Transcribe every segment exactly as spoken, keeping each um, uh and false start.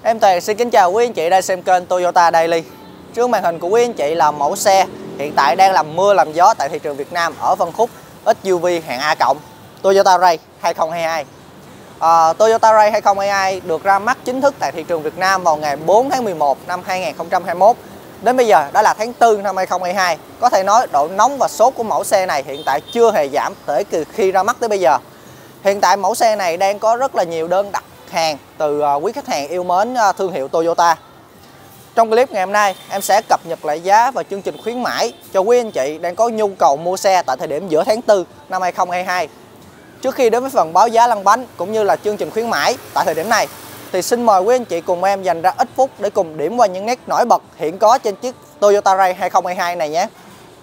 Em Toàn xin kính chào quý anh chị đang xem kênh Toyota Daily. Trước màn hình của quý anh chị là mẫu xe hiện tại đang làm mưa làm gió tại thị trường Việt Nam ở phân khúc ét u vê hạng A cộng Toyota Ray hai không hai hai. À, Toyota Ray hai không hai hai được ra mắt chính thức tại thị trường Việt Nam vào ngày bốn tháng mười một năm hai nghìn không trăm hai mươi mốt. Đến bây giờ đã là tháng tư năm hai không hai hai. Có thể nói độ nóng và sốt của mẫu xe này hiện tại chưa hề giảm kể từ khi ra mắt tới bây giờ. Hiện tại mẫu xe này đang có rất là nhiều đơn đặt hàng từ quý khách hàng yêu mến thương hiệu Toyota. Trong clip ngày hôm nay, em sẽ cập nhật lại giá và chương trình khuyến mãi cho quý anh chị đang có nhu cầu mua xe tại thời điểm giữa tháng tư năm hai không hai hai. Trước khi đến với phần báo giá lăn bánh cũng như là chương trình khuyến mãi tại thời điểm này, thì xin mời quý anh chị cùng em dành ra ít phút để cùng điểm qua những nét nổi bật hiện có trên chiếc Toyota Ray hai không hai hai này nhé.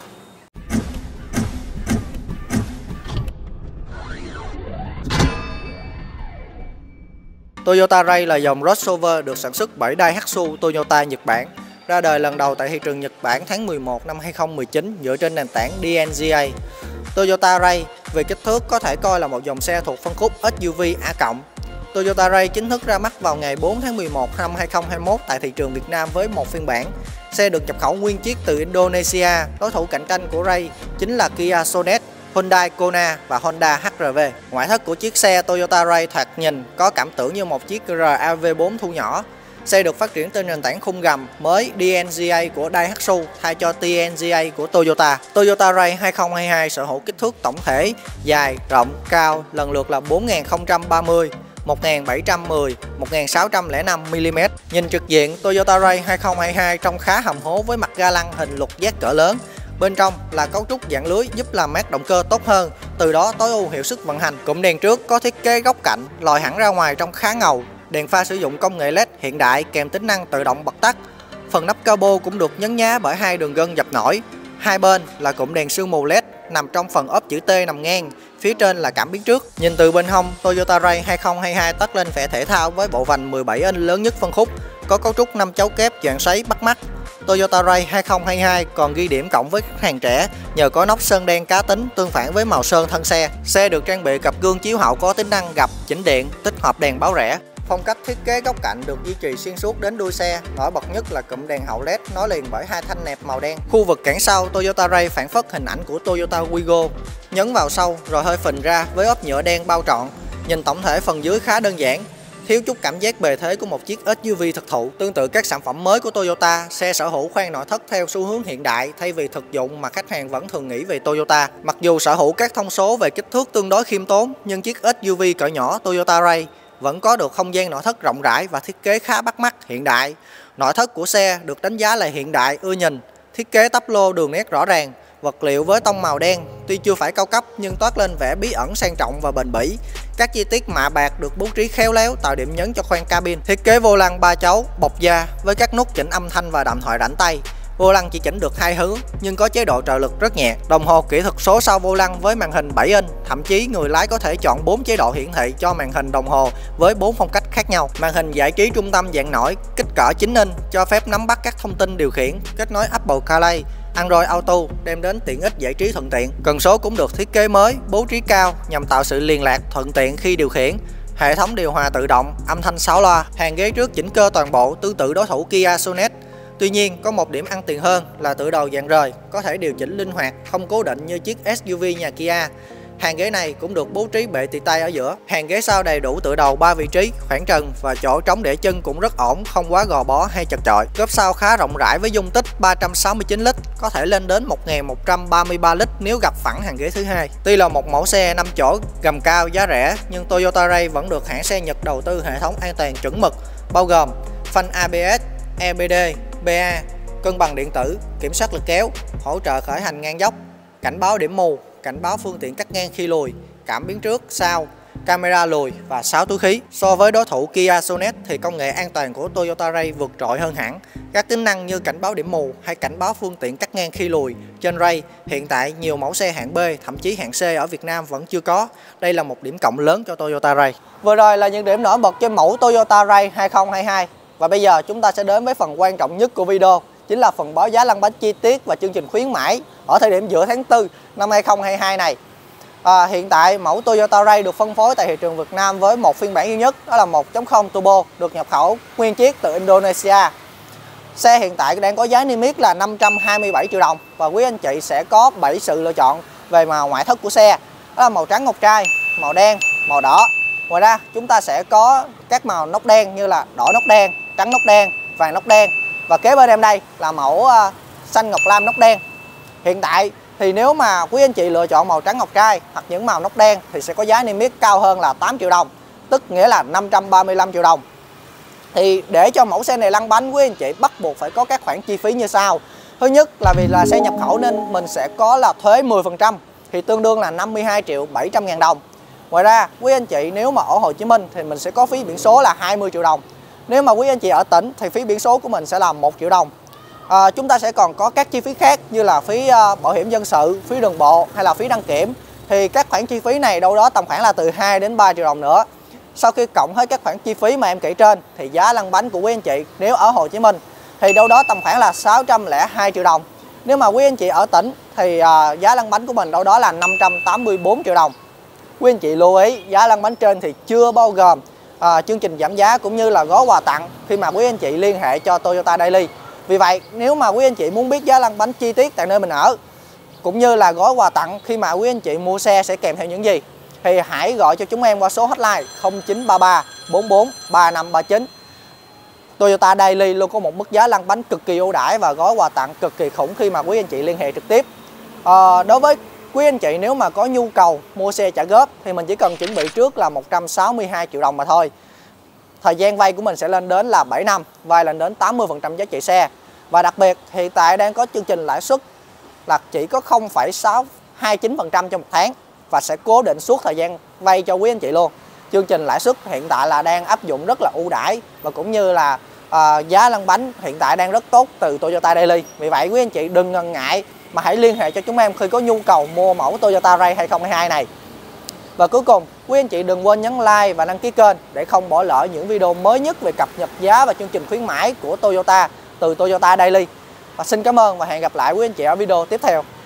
Toyota Ray là dòng crossover được sản xuất bởi Daihatsu Toyota Nhật Bản, ra đời lần đầu tại thị trường Nhật Bản tháng mười một năm hai không một chín dựa trên nền tảng đê en giê a. Toyota Ray về kích thước có thể coi là một dòng xe thuộc phân khúc ét u vê A cộng. Toyota Ray chính thức ra mắt vào ngày bốn tháng mười một năm hai không hai mốt tại thị trường Việt Nam với một phiên bản. Xe được nhập khẩu nguyên chiếc từ Indonesia. Đối thủ cạnh tranh của Ray chính là Kia Sonet, Hyundai Kona và Honda hát rờ vê. Ngoại thất của chiếc xe Toyota Ray thoạt nhìn có cảm tưởng như một chiếc rờ a vê bốn thu nhỏ. Xe được phát triển trên nền tảng khung gầm mới đê en giê a của Daihatsu thay cho tê en giê a của Toyota. Toyota Ray hai không hai hai sở hữu kích thước tổng thể dài, rộng, cao lần lượt là bốn nghìn không trăm ba mươi, một nghìn bảy trăm mười, một nghìn sáu trăm lẻ năm mi li mét. Nhìn trực diện, Toyota Ray hai không hai hai trông khá hầm hố với mặt ga lăng hình lục giác cỡ lớn. Bên trong là cấu trúc dạng lưới giúp làm mát động cơ tốt hơn, từ đó tối ưu hiệu suất vận hành. Cụm đèn trước có thiết kế góc cạnh lòi hẳn ra ngoài trông khá ngầu. Đèn pha sử dụng công nghệ led hiện đại kèm tính năng tự động bật tắt. Phần nắp capo cũng được nhấn nhá bởi hai đường gân dập nổi. Hai bên là cụm đèn sương mù led nằm trong phần ốp chữ T nằm ngang, phía trên là cảm biến trước. Nhìn từ bên hông, Toyota Ray hai không hai hai tất lên vẻ thể thao với bộ vành mười bảy inch lớn nhất phân khúc, có cấu trúc năm chấu kép dạng xoáy bắt mắt. Toyota Ray hai không hai hai còn ghi điểm cộng với khách hàng trẻ nhờ có nóc sơn đen cá tính tương phản với màu sơn thân xe. Xe được trang bị cặp gương chiếu hậu có tính năng gập, chỉnh điện, tích hợp đèn báo rẽ. Phong cách thiết kế góc cạnh được duy trì xuyên suốt đến đuôi xe, nổi bật nhất là cụm đèn hậu led nối liền bởi hai thanh nẹp màu đen. Khu vực cản sau, Toyota Ray phản phất hình ảnh của Toyota Wigo, nhấn vào sau rồi hơi phình ra với ốp nhựa đen bao trọn. Nhìn tổng thể phần dưới khá đơn giản, thiếu chút cảm giác bề thế của một chiếc ét u vê thực thụ. Tương tự các sản phẩm mới của Toyota, xe sở hữu khoang nội thất theo xu hướng hiện đại thay vì thực dụng mà khách hàng vẫn thường nghĩ về Toyota. Mặc dù sở hữu các thông số về kích thước tương đối khiêm tốn, nhưng chiếc ét u vê cỡ nhỏ Toyota Ray vẫn có được không gian nội thất rộng rãi và thiết kế khá bắt mắt, hiện đại. Nội thất của xe được đánh giá là hiện đại, ưa nhìn, thiết kế tắp lô đường nét rõ ràng, vật liệu với tông màu đen, tuy chưa phải cao cấp nhưng toát lên vẻ bí ẩn sang trọng và bền bỉ. Các chi tiết mạ bạc được bố trí khéo léo tạo điểm nhấn cho khoang cabin. Thiết kế vô lăng ba chấu bọc da với các nút chỉnh âm thanh và đàm thoại rảnh tay. Vô lăng chỉ chỉnh được hai hướng nhưng có chế độ trợ lực rất nhẹ. Đồng hồ kỹ thuật số sau vô lăng với màn hình bảy inch, thậm chí người lái có thể chọn bốn chế độ hiển thị cho màn hình đồng hồ với bốn phong cách khác nhau. Màn hình giải trí trung tâm dạng nổi kích cỡ chín inch cho phép nắm bắt các thông tin điều khiển, kết nối Apple CarPlay, Android Auto đem đến tiện ích giải trí thuận tiện. Cần số cũng được thiết kế mới, bố trí cao nhằm tạo sự liên lạc thuận tiện khi điều khiển. Hệ thống điều hòa tự động, âm thanh sáu loa. Hàng ghế trước chỉnh cơ toàn bộ tương tự đối thủ Kia Sonet. Tuy nhiên, có một điểm ăn tiền hơn là tựa đầu dạng rời, có thể điều chỉnh linh hoạt, không cố định như chiếc ét u vê nhà Kia. Hàng ghế này cũng được bố trí bệ tì tay ở giữa. Hàng ghế sau đầy đủ tựa đầu ba vị trí, khoảng trần và chỗ trống để chân cũng rất ổn, không quá gò bó hay chật chội. Cốp sau khá rộng rãi với dung tích ba trăm sáu mươi chín lít, có thể lên đến một nghìn một trăm ba mươi ba lít nếu gặp phẳng hàng ghế thứ hai. Tuy là một mẫu xe năm chỗ, gầm cao, giá rẻ, nhưng Toyota Ray vẫn được hãng xe Nhật đầu tư hệ thống an toàn chuẩn mực, bao gồm phanh a bê ét, e bê đê, bê a, cân bằng điện tử, kiểm soát lực kéo, hỗ trợ khởi hành ngang dốc, cảnh báo điểm mù, cảnh báo phương tiện cắt ngang khi lùi, cảm biến trước, sau, camera lùi và sáu túi khí. So với đối thủ Kia Sonet thì công nghệ an toàn của Toyota Ray vượt trội hơn hẳn. Các tính năng như cảnh báo điểm mù hay cảnh báo phương tiện cắt ngang khi lùi trên Ray hiện tại nhiều mẫu xe hạng B, thậm chí hạng C ở Việt Nam vẫn chưa có. Đây là một điểm cộng lớn cho Toyota Ray. Vừa rồi là những điểm nổi bật trên mẫu Toyota Ray hai không hai hai. Và bây giờ chúng ta sẽ đến với phần quan trọng nhất của video, chính là phần báo giá lăn bánh chi tiết và chương trình khuyến mãi ở thời điểm giữa tháng tư năm hai không hai hai này. À, hiện tại mẫu Toyota Ray được phân phối tại thị trường Việt Nam với một phiên bản duy nhất, đó là một chấm không Turbo, được nhập khẩu nguyên chiếc từ Indonesia. Xe hiện tại đang có giá niêm yết là năm trăm hai mươi bảy triệu đồng và quý anh chị sẽ có bảy sự lựa chọn về màu ngoại thất của xe. Đó là màu trắng ngọc trai, màu đen, màu đỏ. Ngoài ra chúng ta sẽ có các màu nóc đen như là đỏ nóc đen, trắng nóc đen, vàng nóc đen. Và kế bên em đây là mẫu uh, xanh ngọc lam nóc đen. Hiện tại thì nếu mà quý anh chị lựa chọn màu trắng ngọc trai hoặc những màu nóc đen thì sẽ có giá niêm yết cao hơn là tám triệu đồng, tức nghĩa là năm trăm ba mươi lăm triệu đồng. Thì để cho mẫu xe này lăn bánh, quý anh chị bắt buộc phải có các khoản chi phí như sau. Thứ nhất là vì là xe nhập khẩu nên mình sẽ có là thuế mười phần trăm, thì tương đương là năm mươi hai triệu bảy trăm ngàn đồng. Ngoài ra quý anh chị nếu mà ở Hồ Chí Minh thì mình sẽ có phí biển số là hai mươi triệu đồng. Nếu mà quý anh chị ở tỉnh thì phí biển số của mình sẽ là một triệu đồng. À, chúng ta sẽ còn có các chi phí khác như là phí uh, bảo hiểm dân sự, phí đường bộ hay là phí đăng kiểm. Thì các khoản chi phí này đâu đó tầm khoảng là từ hai đến ba triệu đồng nữa. Sau khi cộng hết các khoản chi phí mà em kể trên thì giá lăn bánh của quý anh chị nếu ở Hồ Chí Minh thì đâu đó tầm khoảng là sáu trăm lẻ hai triệu đồng. Nếu mà quý anh chị ở tỉnh thì uh, giá lăn bánh của mình đâu đó là năm trăm tám mươi tư triệu đồng. Quý anh chị lưu ý giá lăn bánh trên thì chưa bao gồm uh, chương trình giảm giá cũng như là gói quà tặng khi mà quý anh chị liên hệ cho Toyota Daily. Vì vậy nếu mà quý anh chị muốn biết giá lăn bánh chi tiết tại nơi mình ở cũng như là gói quà tặng khi mà quý anh chị mua xe sẽ kèm theo những gì thì hãy gọi cho chúng em qua số hotline không chín ba ba bốn bốn ba năm ba chín. Toyota Daily luôn có một mức giá lăn bánh cực kỳ ưu đãi và gói quà tặng cực kỳ khủng khi mà quý anh chị liên hệ trực tiếp. À, đối với quý anh chị nếu mà có nhu cầu mua xe trả góp thì mình chỉ cần chuẩn bị trước là một trăm sáu mươi hai triệu đồng mà thôi. Thời gian vay của mình sẽ lên đến là bảy năm, vay lên đến tám mươi phần trăm giá trị xe. Và đặc biệt hiện tại đang có chương trình lãi suất là chỉ có không phẩy sáu hai chín phần trăm cho một tháng và sẽ cố định suốt thời gian vay cho quý anh chị luôn. Chương trình lãi suất hiện tại là đang áp dụng rất là ưu đãi và cũng như là uh, giá lăn bánh hiện tại đang rất tốt từ Toyota Daily. Vì vậy quý anh chị đừng ngần ngại mà hãy liên hệ cho chúng em khi có nhu cầu mua mẫu Toyota Ray hai không hai hai này. Và cuối cùng, quý anh chị đừng quên nhấn like và đăng ký kênh để không bỏ lỡ những video mới nhất về cập nhật giá và chương trình khuyến mãi của Toyota từ Toyota Daily. Và xin cảm ơn và hẹn gặp lại quý anh chị ở video tiếp theo.